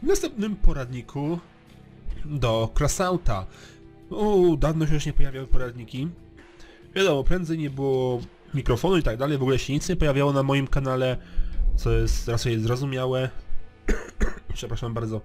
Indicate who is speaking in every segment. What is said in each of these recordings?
Speaker 1: W następnym poradniku do Crossouta. Dawno się już nie pojawiały poradniki. Wiadomo, prędzej nie było mikrofonu i tak dalej, w ogóle się nic nie pojawiało na moim kanale, co jest raczej zrozumiałe. Przepraszam bardzo.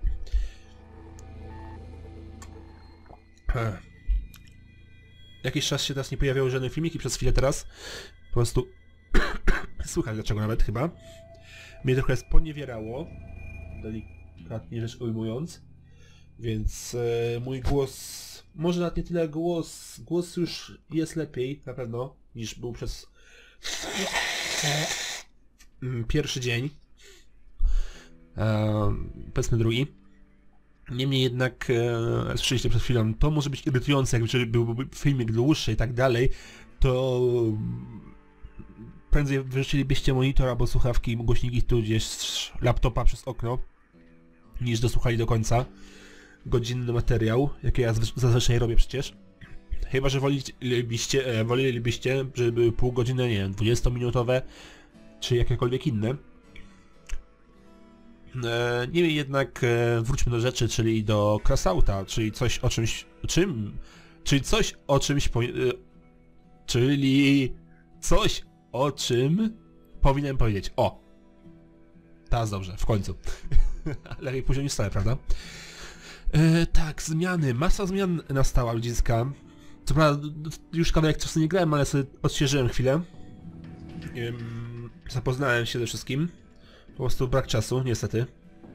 Speaker 1: Jakiś czas się teraz nie pojawiały żadne filmiki, przez chwilę teraz po prostu słychać dlaczego nawet chyba. Mnie trochę sponiewierało, delikatnie rzecz ujmując, więc mój głos, może nawet nie tyle głos już jest lepiej na pewno niż był przez pierwszy dzień, powiedzmy drugi. Niemniej jednak, słyszeliście przed chwilą, to może być irytujące, jakby byłby filmik dłuższy i tak dalej, to prędzej wyrzucilibyście monitor albo słuchawki, głośniki tudzież laptopa przez okno, niż dosłuchali do końca godzinny materiał, jaki ja zazwyczaj robię przecież. Chyba że wolelibyście, żeby były pół godziny, nie wiem, 20-minutowe, czy jakiekolwiek inne. Niemniej jednak wróćmy do rzeczy, czyli do Crossouta, czyli coś o czym powinienem powiedzieć. O! Teraz dobrze, w końcu. Lepiej później niż wcale, prawda? Tak, zmiany. Masa zmian nastała, ludziska. Co prawda, już kawałek czasu nie grałem, ale sobie odświeżyłem chwilę. Zapoznałem się ze wszystkim. Po prostu brak czasu, niestety.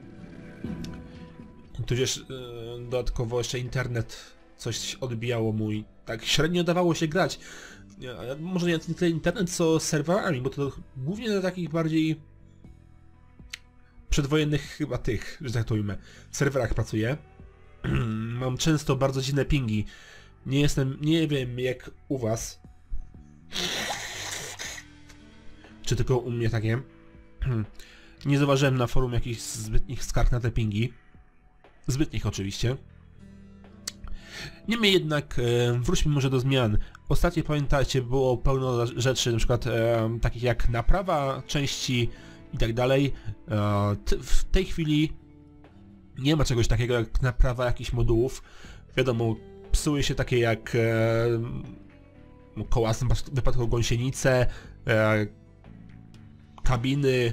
Speaker 1: Tudzież dodatkowo jeszcze internet coś odbijało mój. Tak średnio dawało się grać. Może nie tyle internet, co serwerami, bo to głównie na takich bardziej przedwojennych chyba tych, że tak to ujmę, serwerach pracuję. Mam często bardzo dziwne pingi. Nie wiem jak u was. Czy tylko u mnie takie. Nie zauważyłem na forum jakichś zbytnich skarg na te pingi. Zbytnich oczywiście. Niemniej jednak wróćmy może do zmian. Ostatnio pamiętacie, było pełno rzeczy, na przykład takich jak naprawa części i tak dalej. W tej chwili nie ma czegoś takiego jak naprawa jakichś modułów. Wiadomo, psuły się takie jak koła w wypadku gąsienice, kabiny,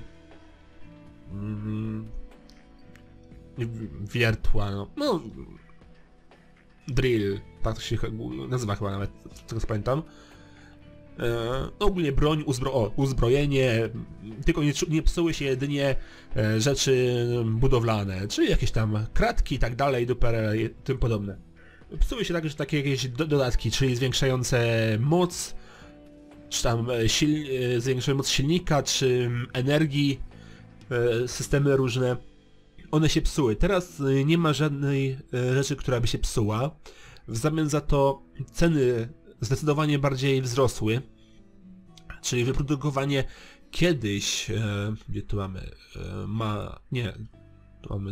Speaker 1: wiertła, no drill, tak to się nazywa chyba nawet, z tego co pamiętam. Ogólnie broń, uzbrojenie, tylko nie psuły się jedynie rzeczy budowlane, czyli jakieś tam kratki i tak dalej, tym podobne. Psuły się także takie jakieś dodatki, czyli zwiększające moc, czy tam zwiększające moc silnika, czy energii, systemy różne. One się psuły. Teraz nie ma żadnej rzeczy, która by się psuła. W zamian za to ceny zdecydowanie bardziej wzrosły. Czyli wyprodukowanie kiedyś... gdzie tu mamy? Tu mamy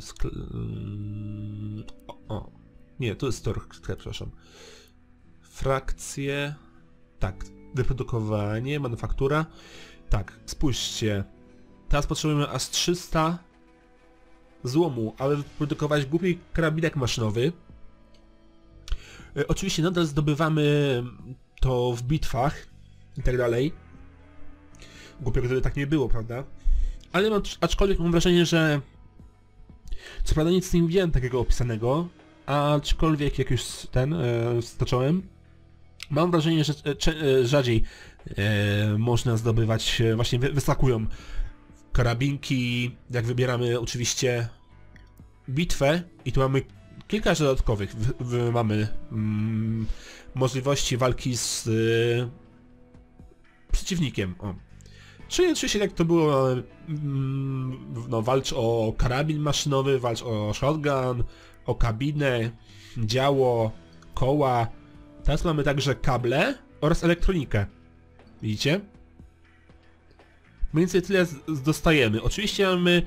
Speaker 1: nie, to jest sklep, przepraszam. Frakcje... Tak, wyprodukowanie, manufaktura. Tak, spójrzcie. Teraz potrzebujemy aż 300 złomu, aby wyprodukować głupi karabinek maszynowy. Oczywiście nadal zdobywamy to w bitwach i tak dalej. Głupio, gdyby tak nie było, prawda? Ale aczkolwiek mam wrażenie, że co prawda nic nie widziałem takiego opisanego, aczkolwiek jak już zacząłem, mam wrażenie, że rzadziej można zdobywać, właśnie wyskakują karabinki, jak wybieramy oczywiście bitwę i tu mamy kilka dodatkowych. Mamy możliwości walki z przeciwnikiem. Czyli oczywiście jak to było, no, walcz o karabin maszynowy, walcz o shotgun, o kabinę, działo, koła. Teraz mamy także kable oraz elektronikę. Widzicie? Mniej więcej tyle dostajemy. Oczywiście mamy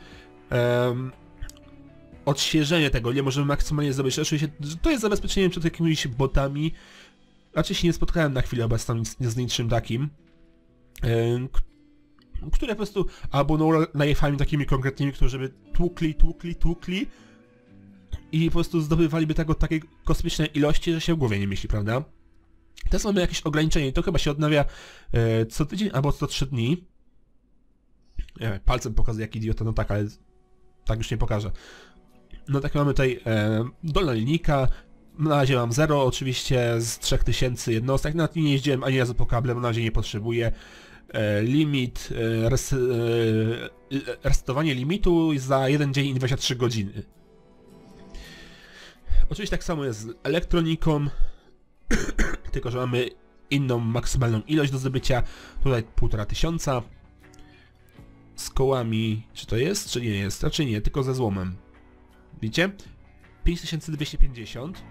Speaker 1: odświeżenie tego, nie możemy maksymalnie zdobyć. Oczywiście to jest zabezpieczenie przed jakimiś botami. Raczej się nie spotkałem na chwilę obecną z niczym takim. które po prostu albo najechami takimi konkretnymi, którzy by tłukli i po prostu zdobywaliby tego takie kosmiczne ilości, że się w głowie nie mieści, prawda? Teraz mamy jakieś ograniczenie, to chyba się odnawia co tydzień albo co 3 dni. Palcem pokazuję jak idiota, no tak, ale tak już nie pokażę. No tak mamy tutaj dolna linijka, na razie mam 0 oczywiście z 3000 jednostek, nawet nie jeździłem ani razu po kable, bo na razie nie potrzebuję. Limit, resetowanie limitu za 1 dzień i 23 godziny. Oczywiście tak samo jest z elektroniką, tylko że mamy inną maksymalną ilość do zdobycia, tutaj 1500. Z kołami, czy to jest, czy nie jest? Raczej nie, tylko ze złomem. Widzicie? 5250.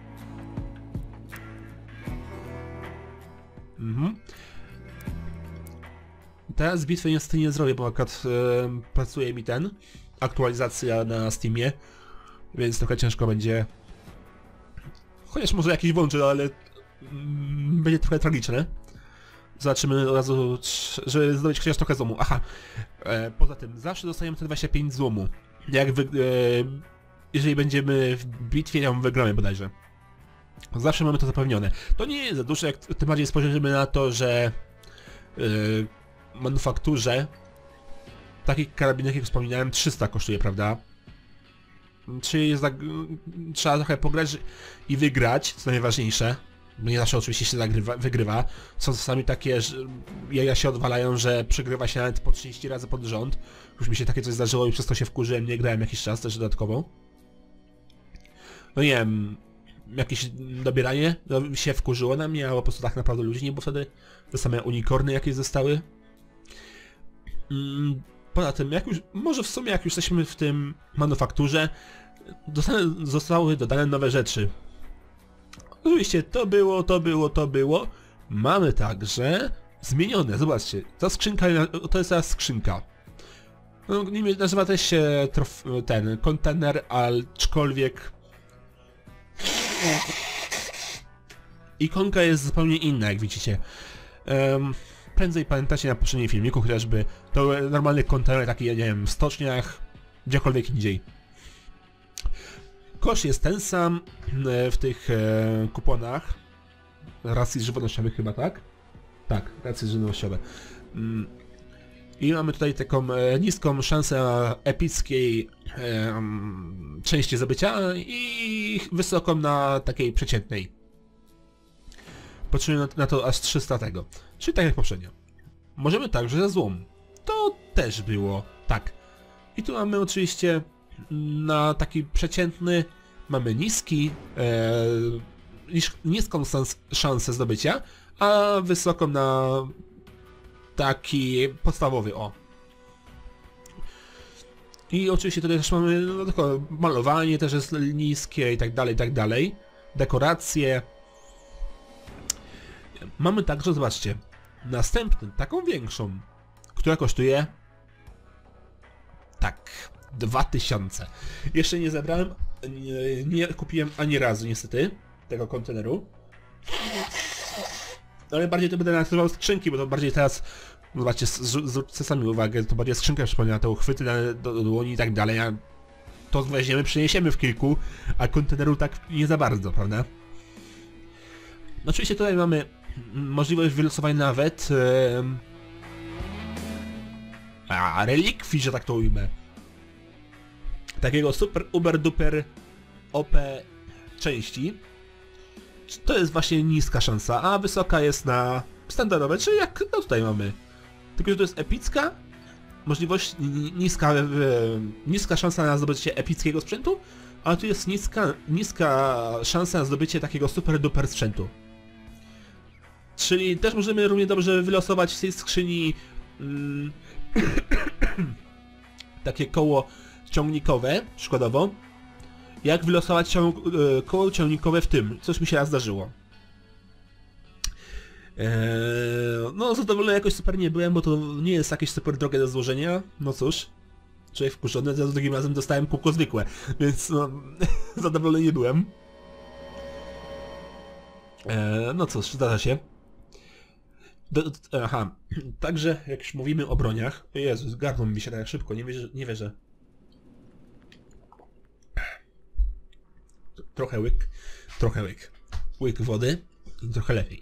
Speaker 1: Teraz bitwy niestety nie zrobię, bo akurat pracuje mi aktualizacja na Steamie, więc trochę ciężko będzie. Chociaż może jakiś włączę, ale będzie trochę tragiczne. Zobaczymy od razu, żeby zdobyć chociaż trochę złomu. Aha, poza tym zawsze dostajemy te 25 złomu. Jeżeli będziemy w bitwie, ją wygramy bodajże. Zawsze mamy to zapewnione. To nie jest za dużo, jak tym bardziej spojrzymy na to, że manufakturze taki karabinek, jak wspominałem, 300 kosztuje, prawda? Czyli jest tak, trzeba trochę pograć i wygrać, co najważniejsze. Bo nie zawsze oczywiście się wygrywa. Są czasami takie, że jaja się odwalają, że przegrywa się nawet po 30 razy pod rząd. Już mi się takie coś zdarzyło i przez to się wkurzyłem, nie grałem jakiś czas też dodatkowo. No nie wiem, jakieś dobieranie się wkurzyło na mnie, albo po prostu tak naprawdę ludzi nie było wtedy. Te same unikorny jakieś zostały. Poza tym, może w sumie jak już jesteśmy w tym manufakturze, zostały dodane nowe rzeczy. Oczywiście to było. Mamy także zmienione, zobaczcie, ta skrzynka, to jest teraz skrzynka. No, nazywa też się ten kontener, aczkolwiek ikonka jest zupełnie inna, jak widzicie. Prędzej pamiętacie na poprzednim filmiku chociażby, to normalny kontener taki, nie wiem, w stoczniach, gdziekolwiek indziej. Koszt jest ten sam w tych kuponach racji żywnościowych chyba, tak? Tak, racje żywnościowe. I mamy tutaj taką niską szansę na epickiej części zdobycia i wysoką na takiej przeciętnej. Potrzebujemy na to aż 300 tego. Czyli tak jak poprzednio. Możemy także za złom. To też było tak. I tu mamy oczywiście na taki przeciętny, mamy niską szansę zdobycia, a wysoką na taki podstawowy, o. I oczywiście tutaj też mamy no, tylko malowanie też jest niskie i tak dalej, dekoracje. Mamy także, zobaczcie, następną, taką większą, która kosztuje tak, 2000. Jeszcze nie zebrałem, nie kupiłem ani razu niestety tego konteneru. Ale bardziej to będę nazywał skrzynki, bo to bardziej teraz, zobaczcie, zwróćcie sami uwagę, to bardziej skrzynka przypomina, te uchwyty do dłoni i tak dalej, a to weźmiemy, przeniesiemy w kilku, a konteneru tak nie za bardzo, prawda? Oczywiście tutaj mamy możliwość wylosowania nawet relikwii, że tak to ujmę. Takiego super uber duper OP części. To jest właśnie niska szansa, a wysoka jest na standardowe, czyli jak no tutaj mamy. Tylko że to jest epicka, możliwość niska szansa na zdobycie epickiego sprzętu, a tu jest niska szansa na zdobycie takiego super duper sprzętu. Czyli też możemy równie dobrze wylosować z tej skrzyni takie koło ciągnikowe, przykładowo, jak wylosować koło ciągnikowe w tym, coś mi się raz zdarzyło. No zadowolony jakoś super nie byłem, bo to nie jest jakieś super drogie do złożenia, no cóż. Człowiek wkurzony, za drugim razem dostałem kółko zwykłe, więc no, zadowolony nie byłem. No cóż, zdarza się. Aha, także jak już mówimy o broniach... Jezus, gardło mi się tak szybko, nie wierzę. Trochę łyk. Łyk wody i trochę lepiej.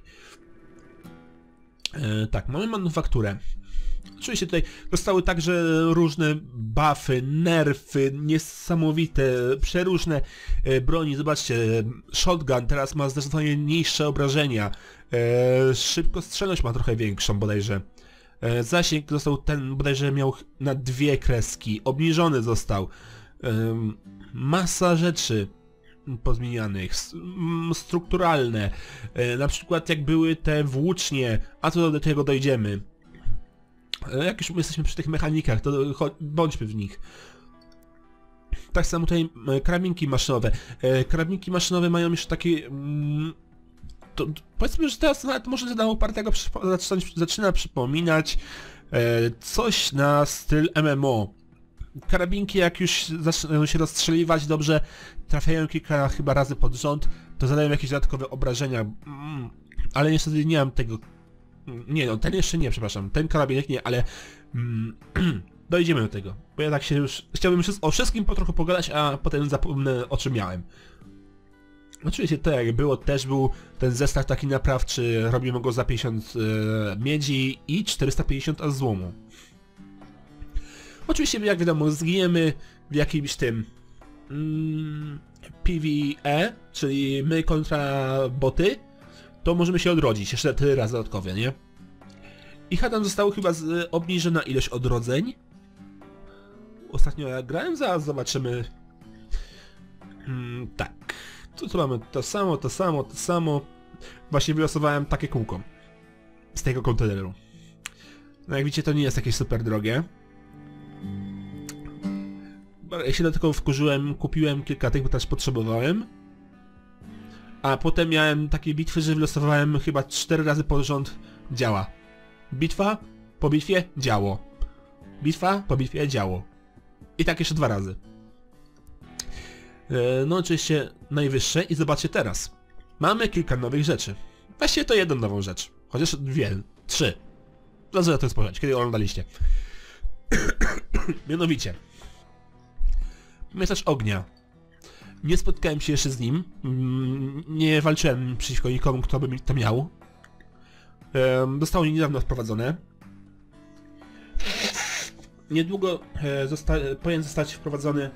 Speaker 1: Tak, mamy manufakturę. Oczywiście tutaj zostały także różne buffy, nerfy, niesamowite, przeróżne broni. Zobaczcie, shotgun teraz ma zdecydowanie niższe obrażenia. Szybkostrzelność ma trochę większą bodajże. Zasięg został ten, bodajże miał na 2 kreski. Obniżony został. Masa rzeczy pozmienianych, strukturalne. Na przykład jak były te włócznie, a to do tego dojdziemy. Jak już jesteśmy przy tych mechanikach, to bądźmy w nich. Tak samo tutaj karabinki maszynowe. Karabinki maszynowe mają już takie... powiedzmy, że teraz nawet może na opartego zaczyna przypominać coś na styl MMO. Karabinki jak już zaczynają się rozstrzeliwać dobrze, trafiają kilka chyba razy pod rząd, to zadają jakieś dodatkowe obrażenia. Ale niestety nie mam tego... Nie no, ten jeszcze nie, przepraszam. Ten karabinek nie, ale... dojdziemy do tego. Bo ja tak się już... Chciałbym o wszystkim po trochu pogadać, a potem zapomnę o czym miałem. Oczywiście to jak było, też był ten zestaw taki naprawczy, robimy go za 50 miedzi i 450 złomu. Oczywiście jak wiadomo zginiemy w jakimś tym PvE, czyli my kontra boty, to możemy się odrodzić jeszcze 4 razy dodatkowo, nie? I tam zostało chyba obniżona ilość odrodzeń. Ostatnio jak grałem, zaraz zobaczymy. Tak. Tu mamy to samo. Właśnie wylosowałem takie kółko z tego konteneru. No jak widzicie, to nie jest jakieś super drogie. Ja się do tego wkurzyłem, kupiłem kilka tych, bo też potrzebowałem. A potem miałem takie bitwy, że wylosowałem chyba 4 razy pod rząd działa. Bitwa, po bitwie, działo. Bitwa, po bitwie, działo. I tak jeszcze 2 razy. No oczywiście najwyższe i zobaczcie teraz. Mamy kilka nowych rzeczy. Właściwie to jedną nową rzecz. Chociaż 2, 3. Zależy na to spojrzeć, kiedy oglądaliście. Mianowicie. Mieszacz ognia. Nie spotkałem się jeszcze z nim. Nie walczyłem przeciwko nikomu, kto by mi to miał. Zostało niedawno wprowadzone. Niedługo powinien zostać wprowadzony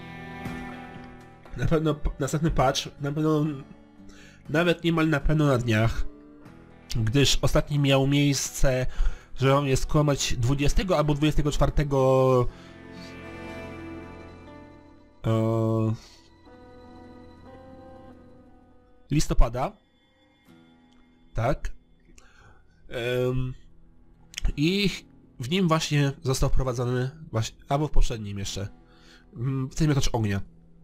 Speaker 1: na pewno następny patch, na pewno nawet niemal na pewno na dniach, gdyż ostatni miał miejsce, że on jest skłamać 20 albo 24 listopada. Tak. I w nim właśnie został wprowadzony, albo w poprzednim jeszcze, ten miotacz ognia.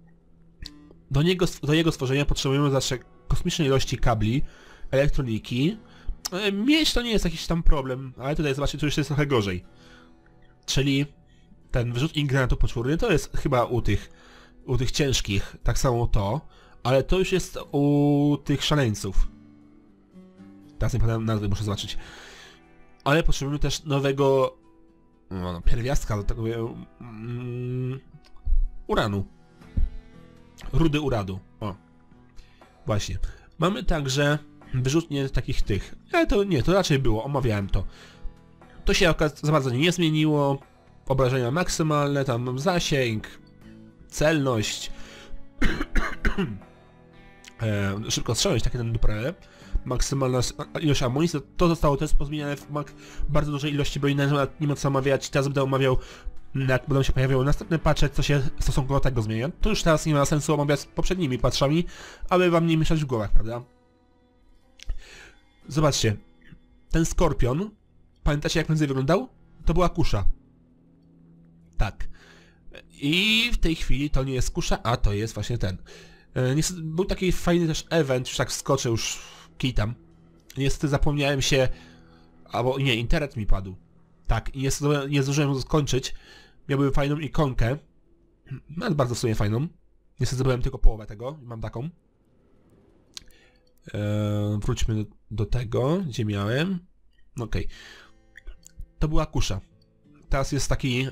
Speaker 1: Do jego stworzenia potrzebujemy zawsze kosmicznej ilości kabli, elektroniki. Mieć to nie jest jakiś tam problem, ale tutaj zobaczcie, tu już jest trochę gorzej. Czyli ten wyrzutnik granatu poczwórny to jest chyba u tych ciężkich, tak samo to, ale to już jest u tych szaleńców. Teraz nie pamiętam nazwy, muszę zobaczyć. Ale potrzebujemy też nowego pierwiastka do tego uranu. Rudy uranu. O. Właśnie. Mamy także wyrzutnie takich tych. Ale to nie, to raczej było, omawiałem to. To się za bardzo nie zmieniło. Obrażenia maksymalne, tam zasięg, celność, szybkostrzelność, takie tam duperele. Maksymalna ilość amunicji, to zostało też pozmieniane w bardzo dużej ilości broni, nawet nie ma co omawiać, teraz będę omawiał, jak będą się pojawiały następne patche, co się stosunkowo tego zmienia. To już teraz nie ma sensu omawiać z poprzednimi patchami, aby wam nie mieszać w głowach, prawda? Zobaczcie, ten skorpion, pamiętacie jak prędzej wyglądał? To była kusza. Tak. I w tej chwili to nie jest kusza, a to jest właśnie ten. Był taki fajny też event, już tak wskoczę, już kitam. Niestety zapomniałem się, albo nie, internet mi padł. Tak, i nie zdążyłem go skończyć. Miałbym fajną ikonkę. Nawet bardzo w sumie fajną. Niestety zrobiłem tylko połowę tego, mam taką. Wróćmy do tego, gdzie miałem. Okej. To była kusza. Teraz jest taki...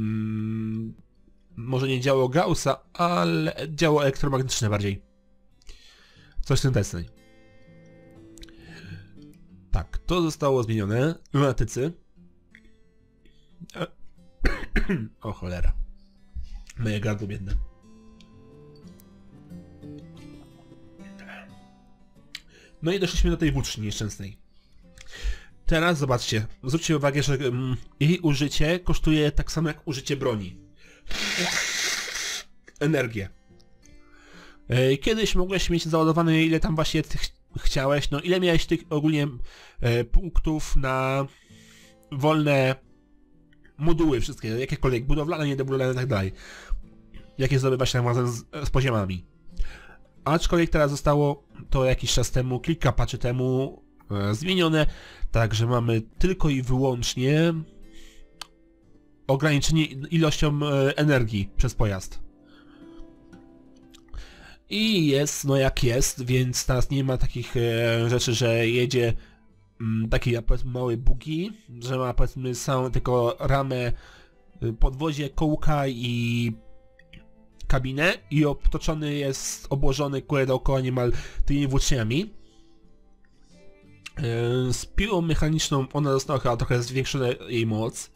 Speaker 1: może nie działo Gaussa, ale działo elektromagnetyczne bardziej. Coś w tym deseń. Tak, to zostało zmienione. Lunatycy. O cholera. Moje gardło biedne. No i doszliśmy do tej włóczni nieszczęsnej. Teraz zobaczcie, zwróćcie uwagę, że jej użycie kosztuje tak samo jak użycie broni. Energię. Kiedyś mogłeś mieć załadowane ile tam właśnie chciałeś, no ile miałeś tych ogólnie punktów na wolne moduły wszystkie, jakiekolwiek, budowlane, niebudowlane i tak dalej. Jakie zdobywać tam razem z poziomami. Aczkolwiek teraz zostało to jakiś czas temu, kilka patchy temu zmienione, także mamy tylko i wyłącznie ograniczenie ilością energii przez pojazd. I jest no jak jest, więc teraz nie ma takich rzeczy, że jedzie taki powiedzmy mały bugi, że ma powiedzmy samą tylko ramę, podwozie, kołka i kabinę i obtoczony jest, obłożony kule dookoła niemal tymi włóczniami. Z piłą mechaniczną ona została chyba trochę zwiększona jej moc.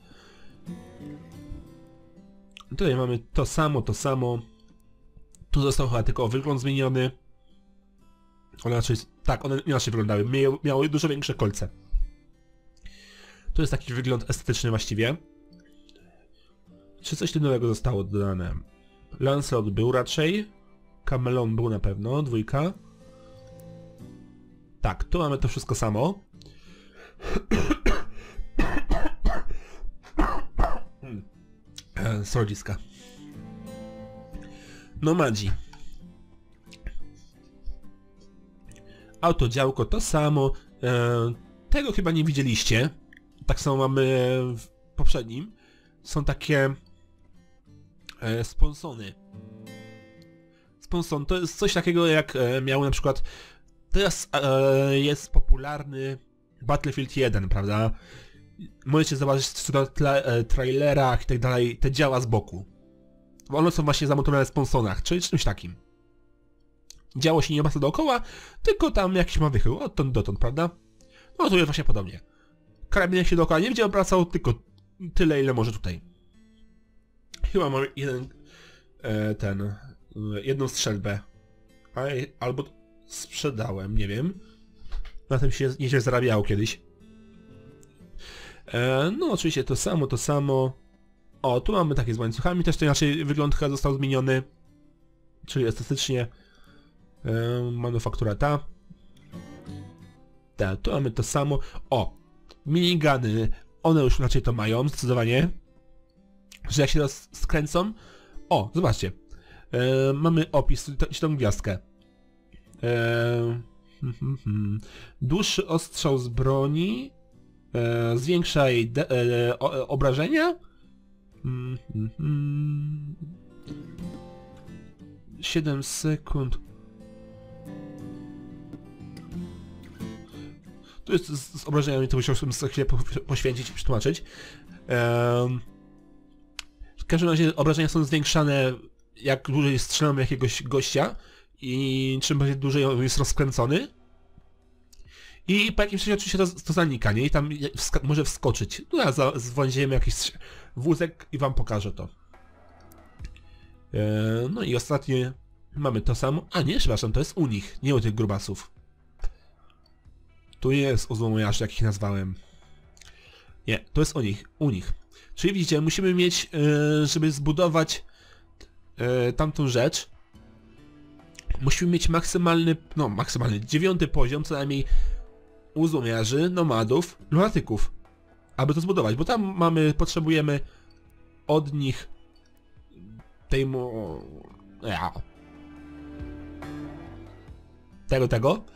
Speaker 1: Tutaj mamy to samo. Tu został chyba tylko wygląd zmieniony. One raczej, tak, one inaczej wyglądały, miały dużo większe kolce. To jest taki wygląd estetyczny właściwie. Czy coś tu nowego zostało dodane? Lancelot był raczej. Camelon był na pewno, 2. Tak, tu mamy to wszystko samo. Srodziska. Nomadzi. Autodziałko to samo. Tego chyba nie widzieliście. Tak samo mamy w poprzednim. Są takie sponsony. Sponson to jest coś takiego jak miał na przykład... Teraz jest popularny Battlefield 1, prawda? Możecie zobaczyć w trailerach i tak dalej te działa z boku. One są właśnie zamontowane w sponsonach, czyli czymś takim. Działo się nie ma co dookoła, tylko tam jakiś ma wychył, odtąd dotąd, prawda? No to jest właśnie podobnie. Karabinek się dookoła nie będzie obracał, tylko tyle ile może tutaj. Chyba mam jedną strzelbę. Albo sprzedałem, nie wiem. Na tym się nieźle zarabiało kiedyś. No oczywiście to samo. O, tu mamy takie z łańcuchami, też to inaczej wygląd chyba został zmieniony. Czyli estetycznie. Manufaktura ta. Tu mamy to samo. O, minigany. One już inaczej to mają, zdecydowanie. Że jak się teraz skręcą. O, zobaczcie. Mamy opis, tą gwiazdkę. Dłuższy ostrzał z broni. Zwiększa jej obrażenia. 7 sekund. To jest z obrażeniami, to musiałbym sobie chwilę poświęcić i przetłumaczyć. W każdym razie obrażenia są zwiększane, jak dłużej strzelamy jakiegoś gościa i czym bardziej dłużej on jest rozkręcony. I po jakimś czasie oczywiście to zanika, nie? I tam może wskoczyć. No ja zwąziemy jakiś wózek i wam pokażę to. No i ostatnie mamy to samo. A nie, przepraszam, to jest u nich, nie u tych grubasów. Tu jest uzłomiarz, jak ich nazwałem. Nie, to jest u nich. Czyli widzicie, musimy mieć, żeby zbudować tamtą rzecz, musimy mieć maksymalny 9. poziom, co najmniej uzłomiarzy, nomadów, lunatyków, aby to zbudować, bo tam potrzebujemy od nich tego.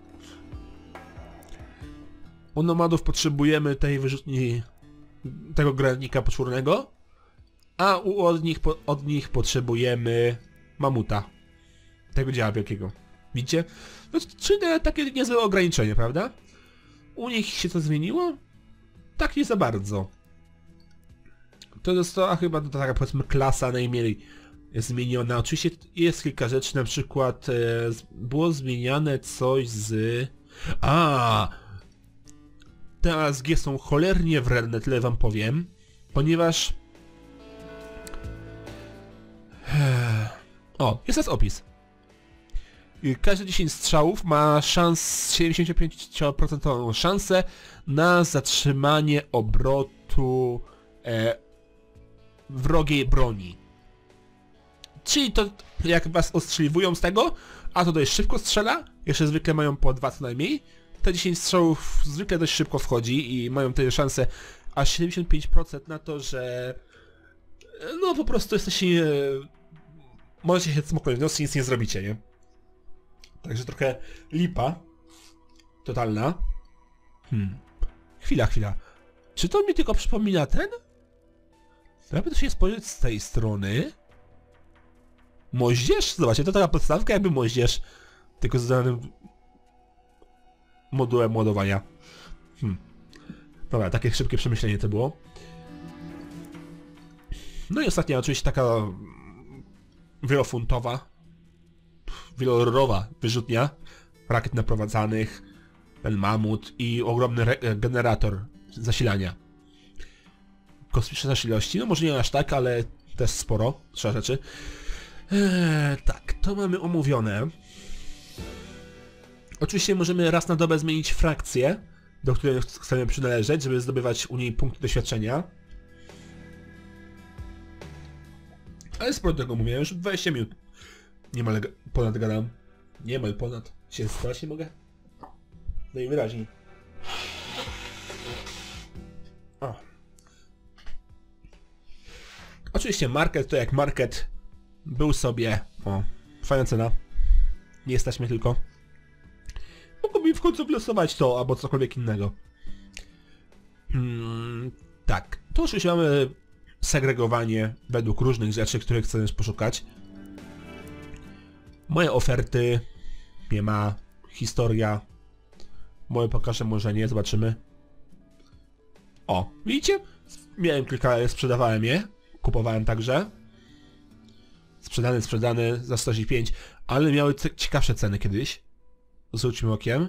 Speaker 1: U nomadów potrzebujemy tej wyrzutni, tego granatnika poczwórnego, a od nich potrzebujemy mamuta, tego działa wielkiego. Widzicie? No, czyli takie niezłe ograniczenie, prawda? U nich się to zmieniło? tak nie za bardzo. To została chyba taka, powiedzmy, klasa najmniej zmieniona. Oczywiście jest kilka rzeczy, na przykład było zmieniane coś z... Te ASG są cholernie wredne, tyle wam powiem, ponieważ... Jest teraz opis. Każde 10 strzałów ma 75% szansę na zatrzymanie obrotu wrogiej broni. Czyli to, jak was ostrzeliwują z tego, a to dość szybko strzela, jeszcze zwykle mają po 2 co najmniej, te 10 strzałów zwykle dość szybko wchodzi i mają te szanse aż 75% na to, że no po prostu jesteście... możecie się smoknąć w nos i nic nie zrobicie, nie? Także trochę lipa. Totalna. Chwila. Czy to mi tylko przypomina ten? Jakby to się spojrzeć z tej strony. Moździerz? Zobaczcie, to taka podstawka jakby moździerz. Tylko z danym modułem ładowania. Dobra, takie szybkie przemyślenie to było. No i ostatnia oczywiście taka wielororowa wyrzutnia rakiet naprowadzanych, ten mamut i ogromny generator zasilania. Kosmiczne też ilości, no może nie aż tak, ale też sporo, 3 rzeczy. Tak, to mamy omówione. Oczywiście możemy raz na dobę zmienić frakcję, do której chcemy przynależeć, żeby zdobywać u niej punkty doświadczenia. Ale sporo tego mówię, już 20 minut. Niemal ponad gadam. Niemal ponad. Się stać nie mogę? Najwyraźniej. Oczywiście market to jak market był sobie... fajna cena. Nie stać mnie tylko. Mogłoby w końcu wylosować to, albo cokolwiek innego. Tak. To oczywiście mamy segregowanie według różnych rzeczy, których chcemy poszukać. Moje oferty, nie ma, historia, moje pokażę, może nie, zobaczymy. Widzicie? Miałem kilka, sprzedawałem je, kupowałem także. Sprzedany za 105, ale miały ciekawsze ceny kiedyś. Zwróćmy okiem.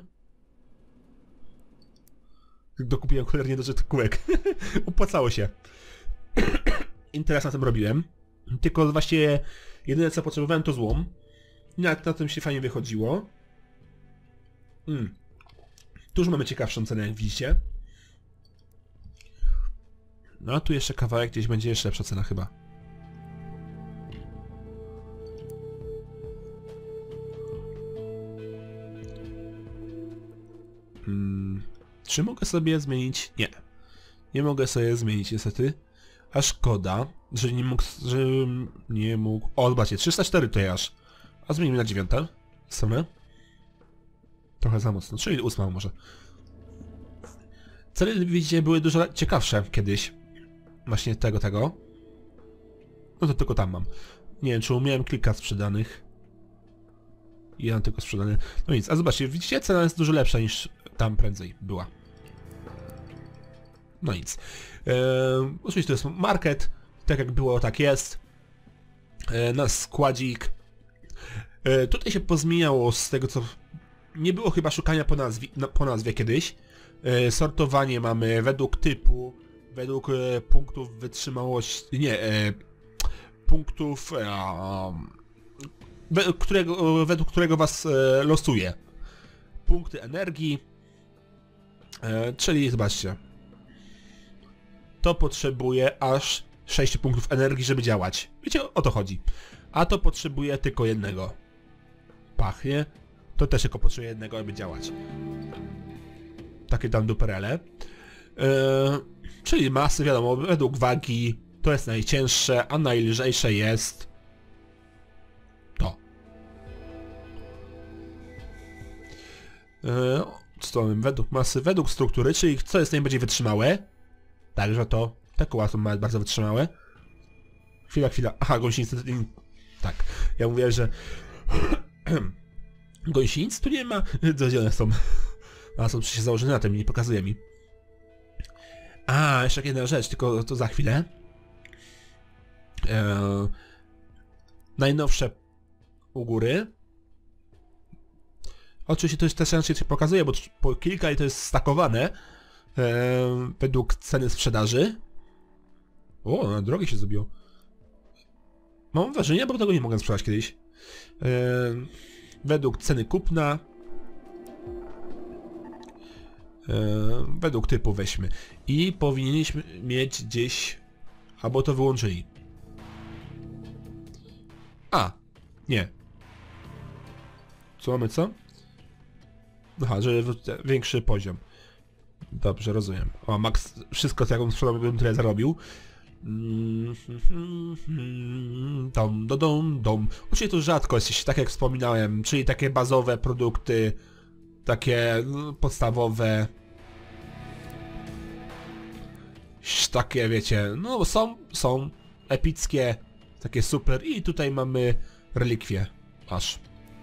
Speaker 1: Dokupiłem cholernie dużo kółek. Opłacało się. Interes na tym robiłem. Tylko właśnie jedyne co potrzebowałem to złom. I nawet na tym się fajnie wychodziło. Tu już mamy ciekawszą cenę, jak widzicie. No a tu jeszcze kawałek, gdzieś będzie jeszcze lepsza cena chyba. Czy mogę sobie zmienić? Nie. Nie mogę sobie zmienić niestety. A szkoda, że nie mógł... zobaczcie, 304 to aż. A zmienimy na 9 stronę. Trochę za mocno, czyli 8 może. Ceny, widzicie, były dużo ciekawsze kiedyś. Właśnie tego. No to tylko tam mam. Nie wiem, czy miałem kilka sprzedanych. Jeden tylko sprzedany. No nic, a zobaczcie, widzicie, cena jest dużo lepsza niż tam prędzej była. No nic. Oczywiście to jest market. Tak jak było, tak jest. Nasz składzik. Tutaj się pozmieniało z tego, co... Nie było chyba szukania po nazwie kiedyś. Sortowanie mamy według typu, według punktów wytrzymałości... Nie, punktów... według którego was losuje. Punkty energii. Czyli zobaczcie. To potrzebuje aż 6 punktów energii, żeby działać. Wiecie, o to chodzi. A to potrzebuje tylko jednego. Pachnie. To też tylko potrzebuje jednego, aby działać. Takie tam duperele. Czyli masy, wiadomo, według wagi to jest najcięższe, a najlżejsze jest to. Co to według masy, według struktury, czyli co jest najbardziej wytrzymałe. Także to, te koła są bardzo wytrzymałe. Chwila. Aha, gąsienice... Tak, ja mówię, że... Gąsienic tu nie ma, gdzie one są. A są przecież założone na tym, nie pokazuje mi. A, jeszcze jedna rzecz, tylko to za chwilę. Najnowsze u góry. Oczywiście to jest też raczej się pokazuje, bo po kilka i to jest stakowane według ceny sprzedaży. O, na drogie się zrobiło. Mam wrażenie, bo tego nie mogę sprzedać kiedyś. Według ceny kupna. Według typu weźmy. I powinniśmy mieć gdzieś... Albo to wyłączyli. A! Nie. Co mamy, co? Aha, żeby większy poziom. Dobrze, rozumiem. O, max, wszystko co jaką sprzedał bym tyle zarobił. Dom. Oczywiście to rzadkość, tak jak wspominałem, czyli takie bazowe produkty, takie podstawowe, takie wiecie, no są epickie, takie super i tutaj mamy relikwie, aż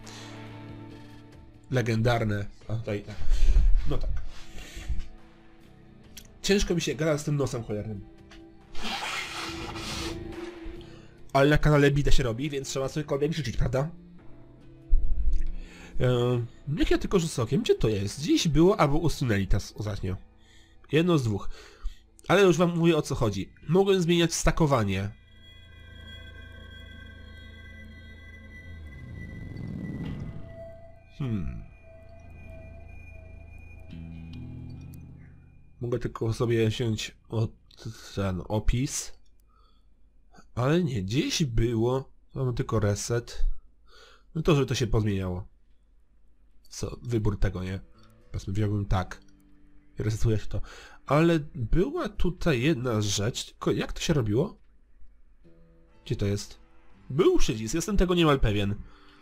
Speaker 1: legendarne, a tutaj, no tak. Ciężko mi się gada z tym nosem cholernym. Ale na kanale bida się robi, więc trzeba cokolwiek życzyć, prawda? Niech ja tylko rzucę okiem, gdzie to jest? Gdzieś było, albo usunęli tas ostatnio. Jedno z dwóch. Ale już wam mówię, o co chodzi. Mogłem zmieniać stakowanie. Mogę tylko sobie wziąć ten opis. Ale nie, gdzieś było. Mamy tylko reset. No to, żeby to się pozmieniało. Co? Wybór tego, nie? Powiedzmy, wziąłbym tak. I resetuję się to. Ale była tutaj jedna rzecz, tylko jak to się robiło? Gdzie to jest? Był przycisk, jestem tego niemal pewien.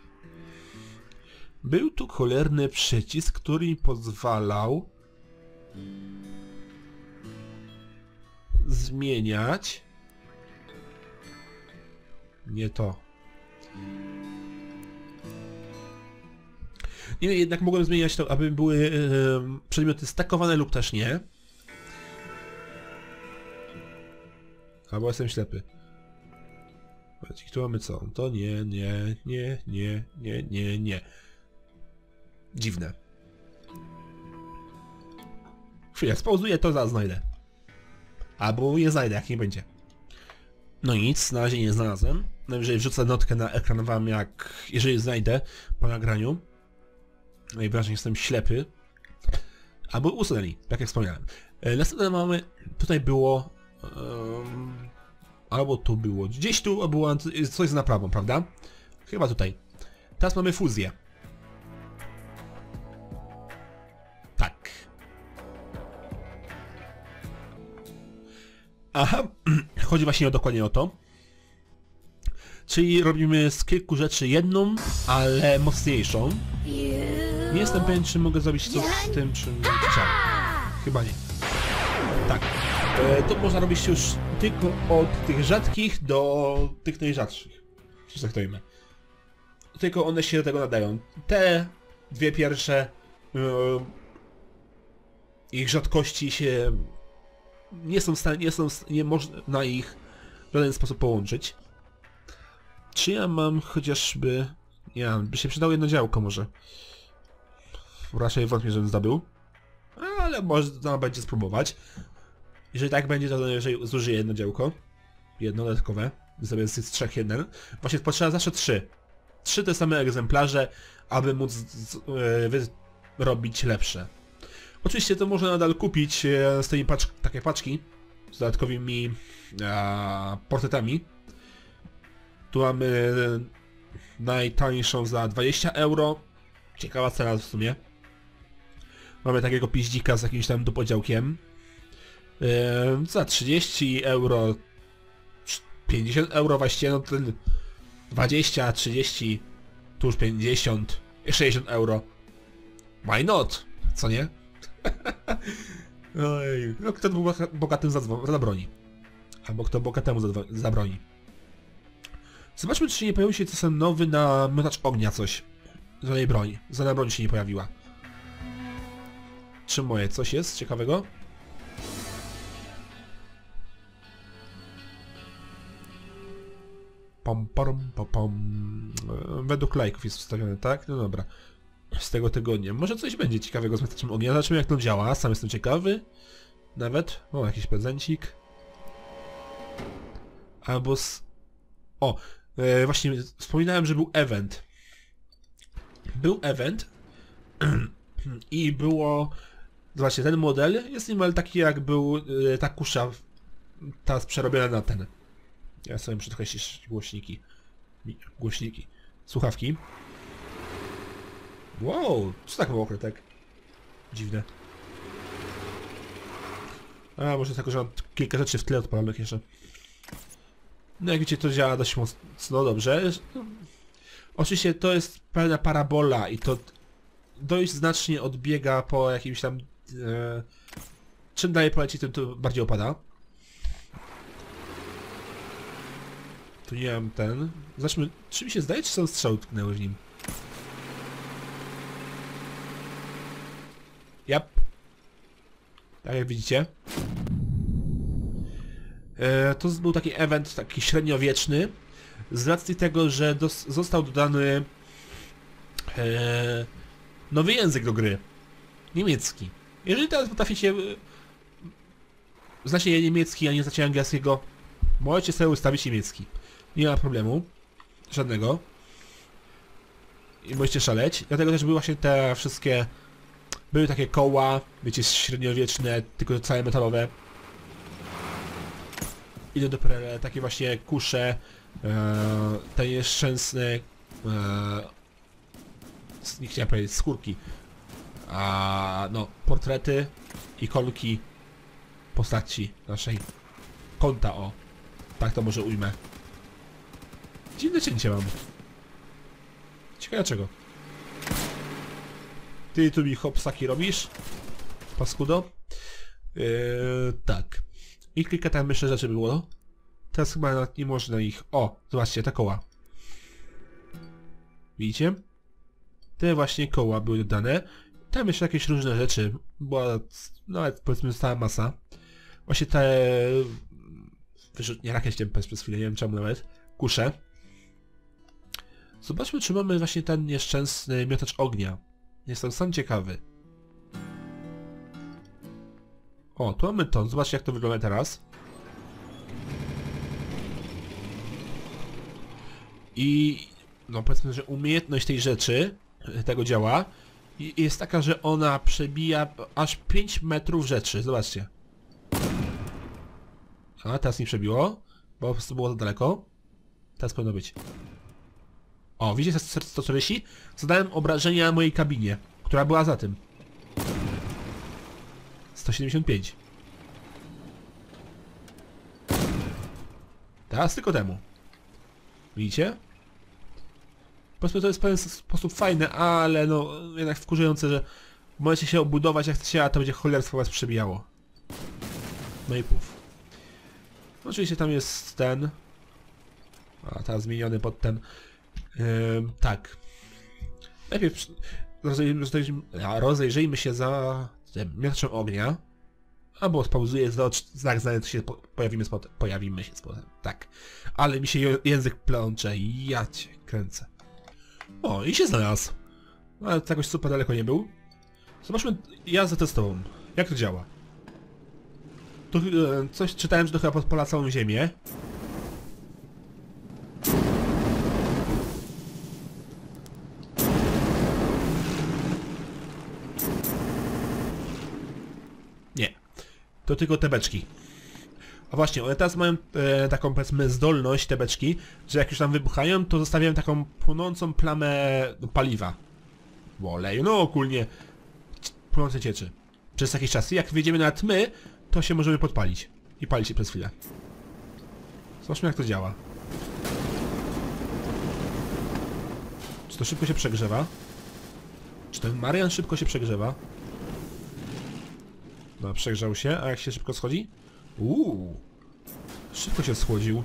Speaker 1: Był tu cholerny przycisk, który mi pozwalał zmieniać. Nie to. Nie wiem, jednak mogłem zmieniać to, aby były przedmioty stakowane lub też nie. Albo jestem ślepy. Tu mamy co? To nie. Dziwne. Chwilę, spauzuję to, zaraz znajdę. Albo je znajdę, jak nie będzie. No nic, na razie nie znalazłem. Najwyżej wrzucę notkę na ekran wam, jeżeli znajdę po nagraniu. Najwyraźniej jestem ślepy. Albo usunęli, tak jak wspomniałem. Następne mamy, tutaj było... albo tu było, gdzieś tu było coś za naprawą, prawda? Chyba tutaj. Teraz mamy fuzję. Tak. Aha, chodzi właśnie dokładnie o to. Czyli robimy z kilku rzeczy jedną, ale mocniejszą. Nie jestem pewien, czy mogę zrobić coś z tym, czym chciałem. Chyba nie. Tak. To można robić już tylko od tych rzadkich do tych najrzadszych. Zachtujmy. Tylko one się do tego nadają. Te dwie pierwsze ich rzadkości się nie można ich w żaden sposób połączyć. Czy ja mam chociażby... Nie wiem, by się przydało jedno działko może. Raczej wątpię, żebym zdobył. Ale można będzie spróbować. Jeżeli tak będzie, to jeżeli zużyję jedno działko. Jedno dodatkowe. Zrobię z tych trzech jeden. Właśnie potrzeba zawsze trzy. Trzy te same egzemplarze, aby móc robić lepsze. Oczywiście to można nadal kupić z tymi takie paczki z dodatkowymi portretami. Tu mamy najtańszą za 20 euro. Ciekawa cena w sumie. Mamy takiego piździka z jakimś tam dopodziałkiem. Za 30 euro, 50 euro właściwie, no ten 20, 30, tu już 50, 60 euro. Why not? Co nie? Oj, no kto był bogatym zabroni. Albo kto bogatemu zabroni. Zobaczmy, czy nie pojawił się czasem nowy na miotacz ognia coś. Żadnej broni. Żadna broń się nie pojawiła. Czy moje coś jest ciekawego? Według lajków jest ustawione, tak? No dobra. Z tego tygodnia. Może coś będzie ciekawego z miotaczem ognia. Zobaczymy jak to działa. Sam jestem ciekawy. Nawet. O, jakiś prezencik. Albo z... O! Właśnie wspominałem, że był event. Był event. I było... Zobaczcie, ten model jest niemal taki jak był ta kusza. Ta przerobiona na ten. Ja sobie muszę trochę ścisz głośniki. Słuchawki. Wow, co tak mokre, tak? Dziwne. A, może tylko, że mam kilka rzeczy w tle odpalonych jeszcze. No jak widzicie, to działa dość mocno dobrze. Oczywiście to jest pełna parabola i to dość znacznie odbiega po jakimś tam... czym dalej poleci, tym to bardziej opada. Tu nie mam ten... Zobaczmy, czy mi się zdaje, czy są strzały tknęły w nim. Jap. Tak jak widzicie. To był taki event, taki średniowieczny. Z racji tego, że został dodany nowy język do gry. Niemiecki. Jeżeli teraz potraficie... znacie niemiecki, a nie znacie angielskiego, możecie sobie ustawić niemiecki. Nie ma problemu. Żadnego. I możecie szaleć. Dlatego też były właśnie te wszystkie... Były takie koła, wiecie, średniowieczne, tylko całe metalowe. Idą do takie właśnie kusze, te nieszczęsne, nie chciałem powiedzieć skórki, no, portrety, ikonki postaci naszej konta, o, tak to może ujmę. Dziwne cięcie mam. Ciekawe czego. Ty tu mi hopsaki robisz? Paskudo? Tak. I kilka tam jeszcze rzeczy było. Teraz chyba nawet nie można ich... O! Zobaczcie, te koła. Widzicie? Te właśnie koła były dodane. Tam jeszcze jakieś różne rzeczy. Była nawet powiedzmy stała masa. Właśnie te... Wyrzutnie rakiet chciałem przez chwilę, nie wiem czemu nawet. Kusze. Zobaczmy, czy mamy właśnie ten nieszczęsny miotacz ognia. Jestem sam ciekawy. O, tu mamy to. Zobaczcie jak to wygląda teraz. I... no powiedzmy, że umiejętność tej rzeczy, tego działa, jest taka, że ona przebija aż 5 metrów rzeczy. Zobaczcie. A, teraz nie przebiło, bo po prostu było za daleko. Teraz powinno być. O, widzicie to co wisi? Zadałem obrażenia mojej kabinie, która była za tym. 175. Teraz tylko temu. Widzicie? Powiedzmy, to jest w pewien sposób fajne, ale no jednak wkurzające, że możecie się obudować jak chcecie, a to będzie cholerstwo was przebijało. No i puf. Oczywiście tam jest ten. A teraz zmieniony pod ten. Tak. Najpierw rozejrzyjmy się za miotaczem ognia. Albo spauzuję znak znany, się pojawimy się z potem. Tak. Ale mi się język plącze i ja cię kręcę. O, i się znalazł. Ale to jakoś super daleko nie był. Zobaczmy jazdę testową. Jak to działa? Tu coś czytałem, że to chyba podpala całą ziemię. Nie. To tylko te beczki. A właśnie, one teraz mają taką, powiedzmy, zdolność, te beczki, że jak już tam wybuchają, to zostawiają taką płonącą plamę paliwa. Oleju, no ogólnie płonące cieczy. Przez jakiś czas. I jak wjedziemy na tmy, to się możemy podpalić. I palić się przez chwilę. Zobaczmy jak to działa. Czy to szybko się przegrzewa? Czy ten Marian szybko się przegrzewa? No, przegrzał się, a jak się szybko schodzi? Szybko się schłodził.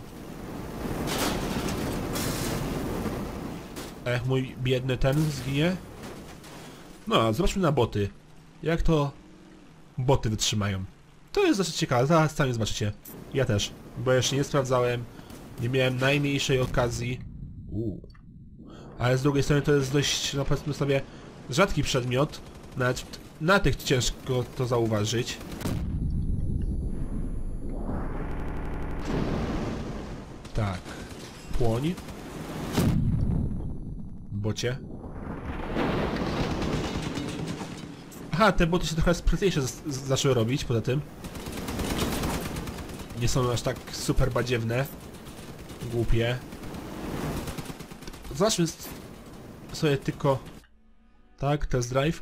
Speaker 1: A jak mój biedny ten zginie? No, a zobaczmy na boty. Jak to boty wytrzymają. To jest dosyć ciekawe, zaraz sami zobaczycie. Ja też, bo jeszcze nie sprawdzałem. Nie miałem najmniejszej okazji. Ale z drugiej strony to jest dość, no powiedzmy sobie, rzadki przedmiot. Nawet na tych ciężko to zauważyć. Tak. Płoń. Bocie. Aha, te boty się trochę sprytniejsze zaczęły robić, poza tym. Nie są aż tak super badziewne. Głupie. Zobaczmy sobie tylko... Tak, test drive.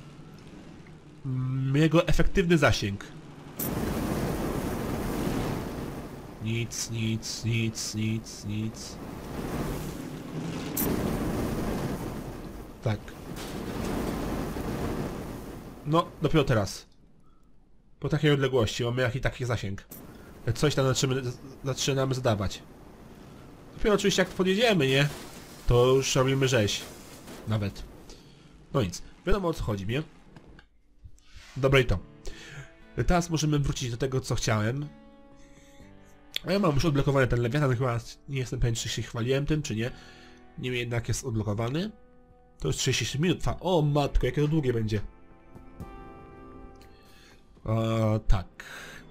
Speaker 1: Jego efektywny zasięg. Nic, nic, nic, nic, nic. Tak. No, dopiero teraz. Po takiej odległości mamy taki zasięg. Coś tam zaczynamy zadawać. Dopiero oczywiście jak podjedziemy, nie? To już robimy rzeź. Nawet. No nic. Wiadomo o co chodzi, nie? Dobra i to. Teraz możemy wrócić do tego, co chciałem. A ja mam już odblokowany ten lewiatan, chyba nie jestem pewien, czy się chwaliłem tym, czy nie. Niemniej jednak jest odblokowany. To już 36 minut trwa. O matko, jakie to długie będzie. Tak.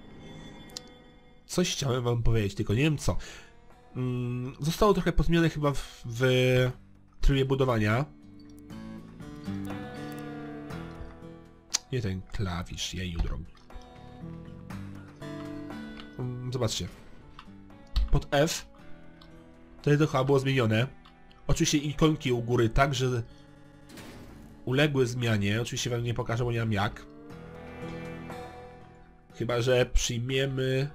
Speaker 1: Coś chciałem wam powiedzieć, tylko nie wiem co. Zostało trochę pozmienione chyba w trybie budowania. Nie ten klawisz, jeju drogi. Zobaczcie. Pod F to chyba było zmienione. Oczywiście ikonki u góry także uległy zmianie. Oczywiście wam nie pokażę, bo nie mam jak. Chyba że przyjmiemy...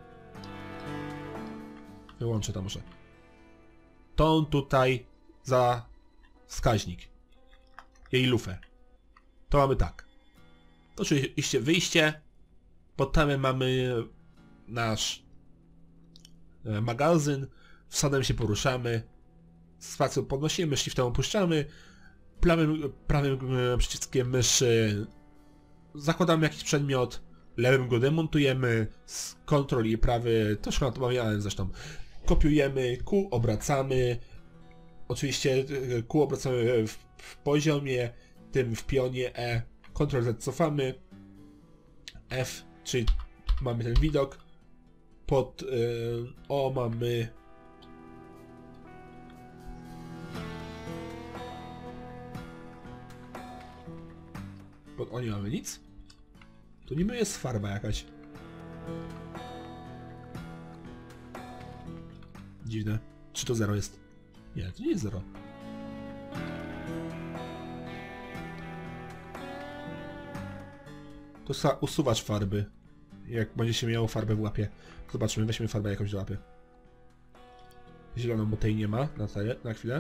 Speaker 1: Wyłączę to może. Tą tutaj za wskaźnik. Jej lufę. To mamy tak. Oczywiście wyjście. Potem mamy nasz magazyn. Wsadem się poruszamy. Spacją podnosimy, shiftem opuszczamy. Prawym przyciskiem myszy zakładamy jakiś przedmiot. Lewym go demontujemy. Z kontrol i prawy, troszkę na to omawiałem zresztą. Kopiujemy, Q obracamy. Oczywiście Q obracamy w poziomie, tym w pionie E. Ctrl Z cofamy. F, czyli mamy ten widok. Pod O mamy... Pod O nie mamy nic. Tu niby jest farba jakaś. Dziwne. Czy to 0 jest? Nie, to nie jest 0. To trzeba usuwać farby. Jak będzie się miało farbę w łapie. Zobaczmy, weźmy farbę jakąś do łapy. Zieloną, bo tej nie ma na chwilę.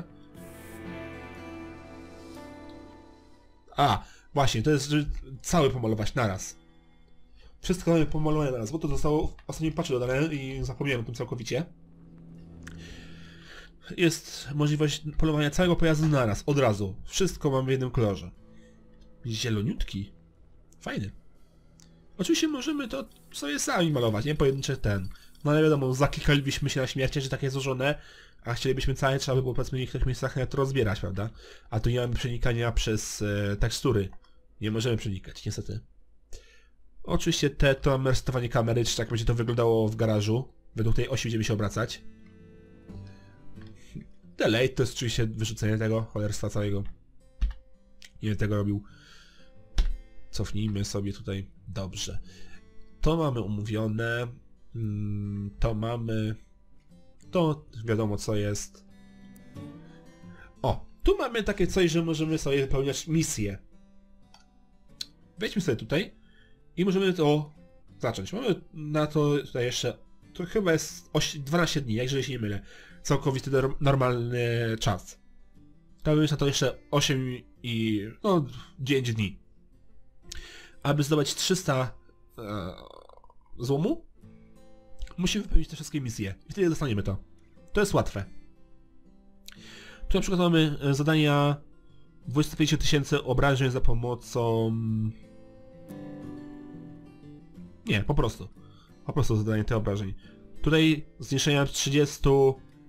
Speaker 1: A, właśnie, to jest, żeby cały pomalować naraz. Wszystko mamy pomalowane naraz, bo to zostało w ostatnim patchu dodane i zapomniałem o tym całkowicie. Jest możliwość polowania całego pojazdu naraz, od razu. Wszystko mamy w jednym kolorze. Zieloniutki. Fajny. Oczywiście możemy to sobie sami malować, nie? Pojedynczy ten. No ale wiadomo, zaklikalibyśmy się na śmierć, że takie złożone, a chcielibyśmy całe, trzeba by było powiedzmy w niektórych miejscach nawet to rozbierać, prawda? A tu nie mamy przenikania przez tekstury. Nie możemy przenikać, niestety. Oczywiście to mamy resetowanie kamery, czy tak będzie to wyglądało w garażu. Według tej osi będziemy się obracać. Delay to jest oczywiście wyrzucenie tego cholerstwa całego. Nie będę tego robił. Cofnijmy sobie tutaj. Dobrze. To mamy umówione. To mamy... To wiadomo co jest. O! Tu mamy takie coś, że możemy sobie wypełniać misje. Wejdźmy sobie tutaj. I możemy to zacząć. Mamy na to tutaj jeszcze... To chyba jest 12 dni, jeżeli się nie mylę. Całkowity normalny czas. To mamy na to jeszcze 8 i... no 9 dni. Aby zdobyć 300 złomu, musimy wypełnić te wszystkie misje. I wtedy dostaniemy to. To jest łatwe. Tu na przykład mamy zadania 25 000 obrażeń za pomocą... Nie, po prostu. Po prostu zadanie tych obrażeń. Tutaj zniszczenia 30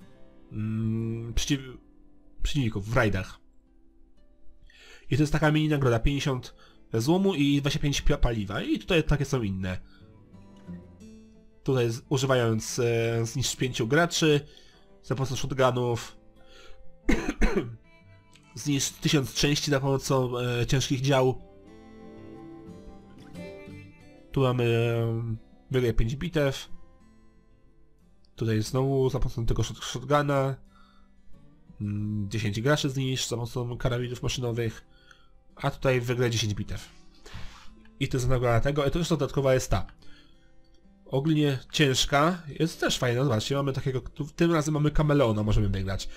Speaker 1: przeciwników w rajdach. I to jest taka mini nagroda, 50 złomu i 25 paliwa. I tutaj takie są inne. Tutaj używając zniszcz 5 graczy, za pomocą shotgunów, zniszcz 1000 części za pomocą ciężkich dział. Tu mamy wygraj 5 bitew. Tutaj znowu za pomocą tego shotguna 10 graczy zniszcz za pomocą karabinów maszynowych. A tutaj wygraj 10 bitew. I to jest nagroda tego, i to już dodatkowa jest ta. Ogólnie ciężka, jest też fajna, zobaczcie, mamy takiego, tym razem mamy kameleona, możemy wygrać.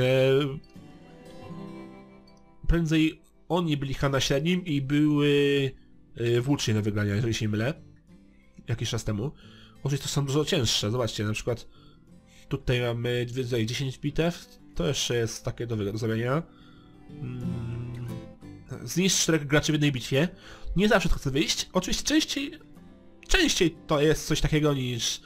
Speaker 1: Prędzej oni byli chyba na średnim i były włócznie do wygrania, jeżeli się nie mylę. Jakiś czas temu. Oczywiście to są dużo cięższe, zobaczcie, na przykład tutaj mamy 10 bitew, to jeszcze jest takie do zrobienia. Zniszcz 4 graczy w jednej bitwie. Nie zawsze to chce wyjść, oczywiście częściej to jest coś takiego niż...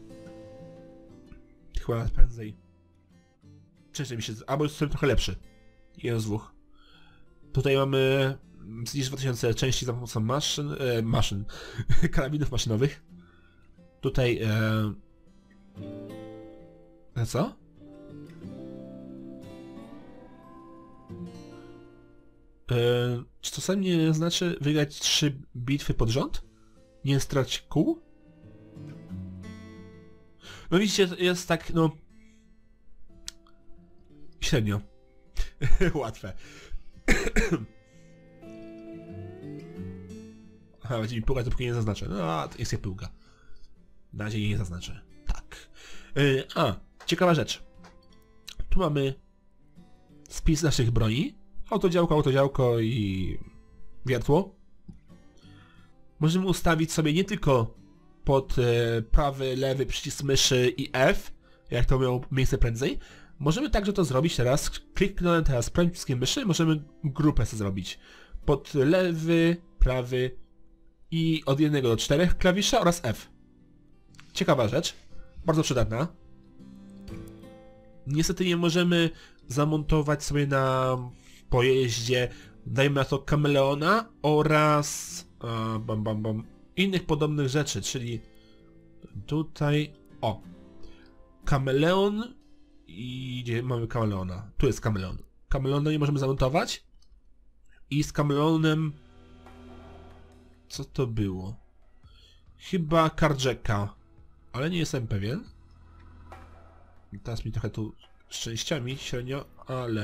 Speaker 1: Chyba prędzej. Częściej mi się... Albo jest trochę lepszy. Jeden z dwóch. Tutaj mamy... Zniszcz 2000 części za pomocą maszyn. Karabinów maszynowych. Tutaj... Co? Czy to sam nie znaczy wygrać 3 bitwy pod rząd? Nie strać kół? No widzicie, jest tak, no... Średnio. Łatwe. Aha, będzie mi pyłka, dopóki nie zaznaczę. No, to jest jak pyłka. Na razie jej nie zaznaczę. Tak. Ciekawa rzecz. Tu mamy spis naszych broni. Autodziałko i wiertło. Możemy ustawić sobie nie tylko pod prawy, lewy przycisk myszy i F, jak to miało miejsce prędzej. Możemy także to zrobić teraz, kliknąłem teraz prawym przyciskiem myszy, możemy grupę sobie zrobić. Pod lewy, prawy i od 1 do 4 klawisza oraz F. Ciekawa rzecz, bardzo przydatna. Niestety nie możemy zamontować sobie na pojeździe, dajmy na to kameleona oraz innych podobnych rzeczy, czyli tutaj, kameleon i gdzie mamy kameleona? Tu jest kameleon. Kameleona nie możemy zamontować i z kameleonem co to było? Chyba Carjacka, ale nie jestem pewien. Teraz mi trochę tu szczęściami średnio, ale...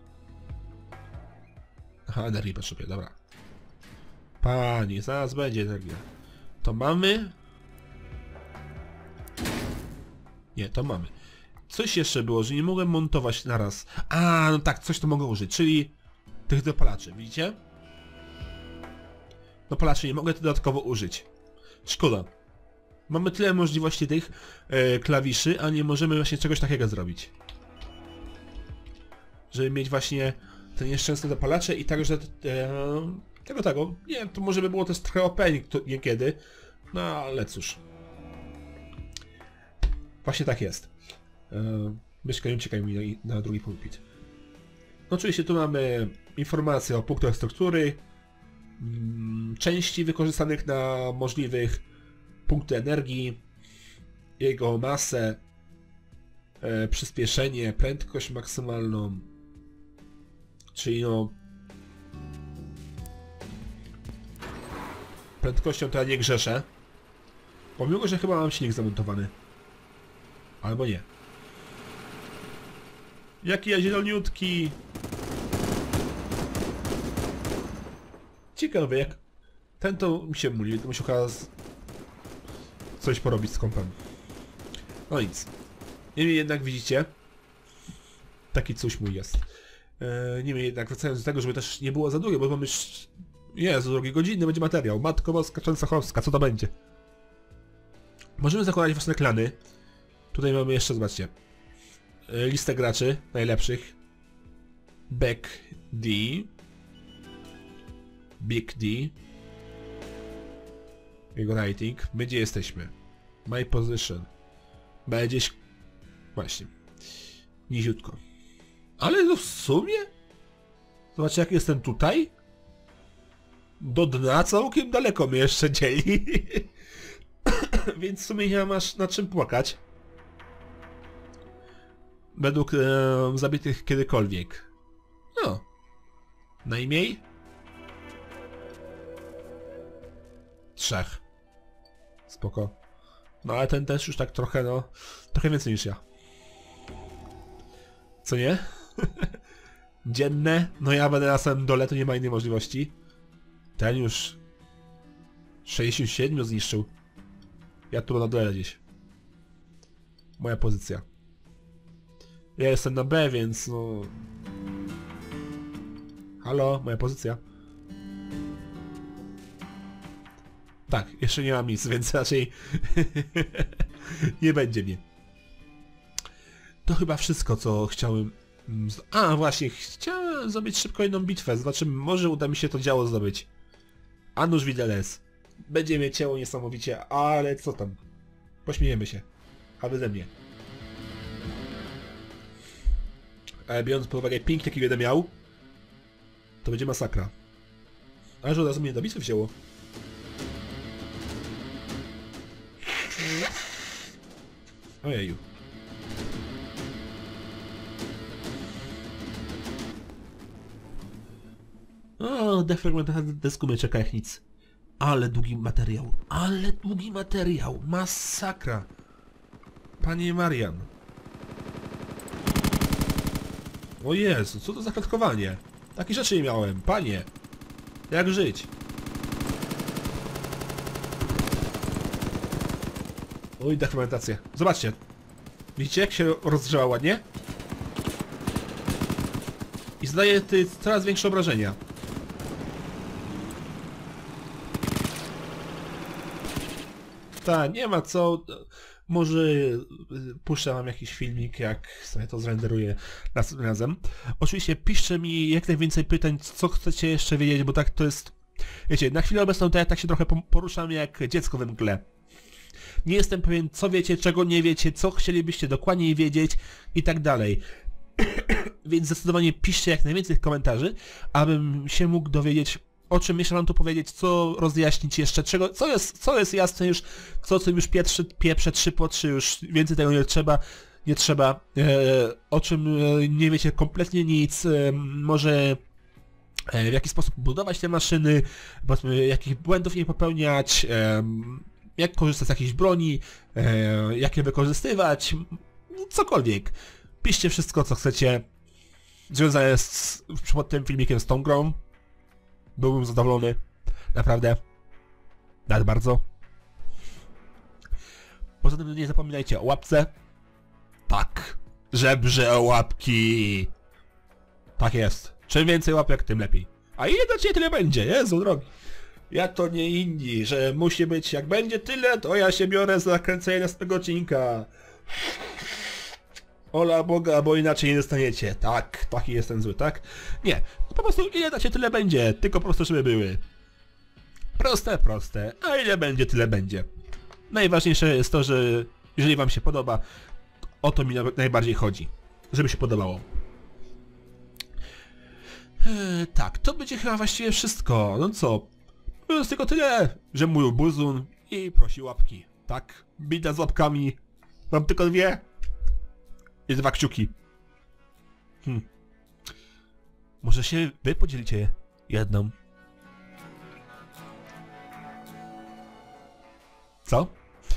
Speaker 1: Aha, energii potrzebuję, dobra. Pani, zaraz będzie energia. To mamy? Nie, to mamy. Coś jeszcze było, że nie mogłem montować naraz. No tak, coś to mogę użyć, czyli tych dopalaczy, widzicie? Dopalaczy nie mogę dodatkowo użyć. Szkoda. Mamy tyle możliwości tych klawiszy, a nie możemy właśnie czegoś takiego zrobić. Żeby mieć właśnie te nieszczęsne dopalacze i także tego. Nie, to może by było też trochę OP niekiedy. No ale cóż. Właśnie tak jest. Myszka nie uciekaj mi na drugi pulpit. No oczywiście tu mamy informacje o punktach struktury, części wykorzystanych na możliwych punkty energii, jego masę, przyspieszenie, prędkość maksymalną, czyli no... Prędkością to ja nie grzeszę. Pomimo, że chyba mam silnik zamontowany. Albo nie. Jaki ja zieloniutki! Ciekawe jak... Ten to mi się muli, to musi chyba coś porobić z kompem. No nic. Niemniej jednak widzicie... Taki coś mój jest. Niemniej jednak wracając do tego, żeby też nie było za długie, bo mamy już... Jezu, drogie godziny, będzie materiał. Matko Boska, Częstochowska, co to będzie? Możemy zakładać własne klany. Tutaj mamy jeszcze, zobaczcie, listę graczy najlepszych. Back D. Big D. Jego rating. My gdzie jesteśmy? My position. Gdzieś... Właśnie. Niziutko. Ale no w sumie? Zobaczcie, jak jestem tutaj. Do dna całkiem daleko mnie jeszcze dzieli. Więc w sumie nie masz nad czym płakać. Według zabitych kiedykolwiek. No. Najmniej? 3. Spoko. No ale ten też już tak trochę, no... Trochę więcej niż ja. Co nie? Dzienne? No ja będę na samym dole, to nie ma innej możliwości. Ten już... 67 zniszczył. Ja tu na dole gdzieś. Moja pozycja. Ja jestem na B, więc no... Halo, moja pozycja. Tak, jeszcze nie mam nic, więc raczej nie będzie mnie. To chyba wszystko, co chciałem... A, właśnie, chciałem zrobić szybko jedną bitwę. Zobaczymy, może uda mi się to działo zdobyć. A nuż widelec. Będzie mnie ciało niesamowicie, ale co tam? Pośmiejemy się. A wy ze mnie. Ale biorąc pod uwagę ping, jaki będę miał, to będzie masakra. Ale że od razu mnie do bitwy wzięło. Ojeju. O, defragmentacja desku mnie czeka jak nic. Ale długi materiał. Ale długi materiał. Masakra. Panie Marian. O Jezu, co to za klatkowanie? Takie rzeczy nie miałem. Panie. Jak żyć? Oj, defragmentacja. Zobaczcie. Widzicie, jak się rozgrzała ładnie? I zdaje coraz większe obrażenia. Tak, nie ma co. Może puszczę wam jakiś filmik, jak sobie to zrenderuję następnym razem. Oczywiście piszcie mi jak najwięcej pytań, co chcecie jeszcze wiedzieć, bo tak to jest... Wiecie, na chwilę obecną to ja tak się trochę poruszam jak dziecko we mgle. Nie jestem pewien, co wiecie, czego nie wiecie, co chcielibyście dokładniej wiedzieć i tak dalej. Więc zdecydowanie piszcie jak najwięcej komentarzy, abym się mógł dowiedzieć, o czym jeszcze mam tu powiedzieć, co rozjaśnić jeszcze, czego, co jest jasne już, co już pieprze 3 po 3, już więcej tego nie trzeba, o czym nie wiecie kompletnie nic, może w jaki sposób budować te maszyny, jakich błędów nie popełniać, jak korzystać z jakiejś broni, jak je wykorzystywać, cokolwiek. Piszcie wszystko, co chcecie, związane pod tym filmikiem z tą grą. Byłbym zadowolony. Naprawdę. Nawet bardzo. Poza tym nie zapominajcie o łapce. Tak. Żebrze o łapki. Tak jest. Czym więcej łapek, tym lepiej. A ile dacie, tyle będzie. Jezu drogi. Ja to nie inni, że musi być, jak będzie tyle, to ja się biorę za kręcenie następnego odcinka. Ola Boga, bo inaczej nie dostaniecie. Tak, taki jestem zły, tak? Nie, po prostu ile dacie, tyle będzie, tylko po prostu żeby były. Proste, proste, a ile będzie, tyle będzie. Najważniejsze jest to, że jeżeli wam się podoba, o to mi najbardziej chodzi. Żeby się podobało. Tak, to będzie chyba właściwie wszystko. No co? Jest tylko tyle, że mówił Buzun i prosi łapki. Tak? Bida z łapkami. Mam tylko 2. I 2 kciuki. Może się wy podzielicie jedną. Co?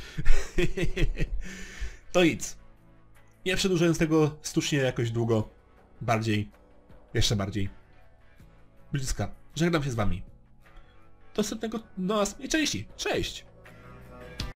Speaker 1: To nic. Nie przedłużając tego sztucznie jakoś długo. Bardziej. Jeszcze bardziej. Bliska. Żegnam się z wami. Do następnego części. Cześć!